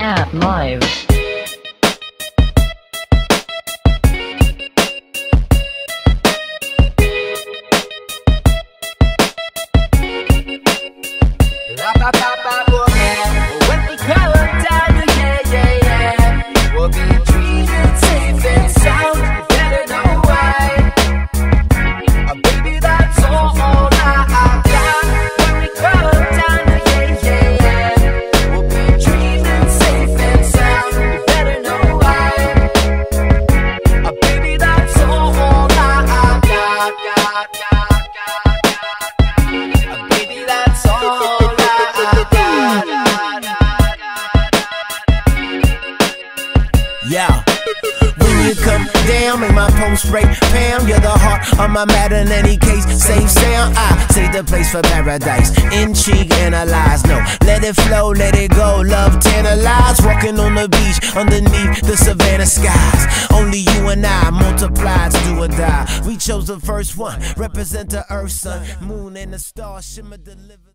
app live. When we come down, yeah, we'll be dreaming safe and sound. You better know why. Baby, that's all I got. When we come down, yeah, we'll be dreaming safe and sound. You better know why. Baby, that's all I got. Baby, that's all. Yeah, when you come down, make my post rate pound. You're the heart of my matter in any case. Safe sound, I save the place for paradise. Intrigue, analyze, no, let it flow, let it go. Love tantalize, walking on the beach underneath the Savannah skies. Only you and I, multiplied, do or die. We chose the first one, represent the earth, sun, moon, and the stars. Shimmer, deliver.